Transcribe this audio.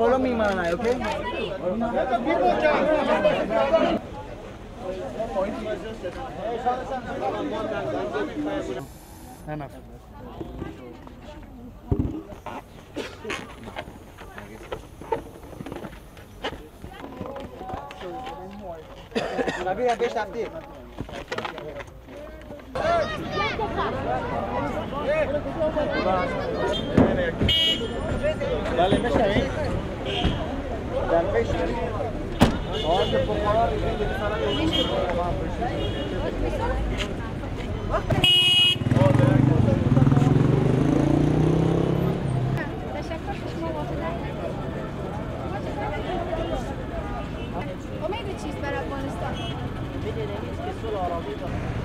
Follow me, man, okay? Enough. Nabi, beş taktik. Dale, mexa aí. Dale, mexa aí. Olha, por favor, وما يدري شيء اسمه افغانستان.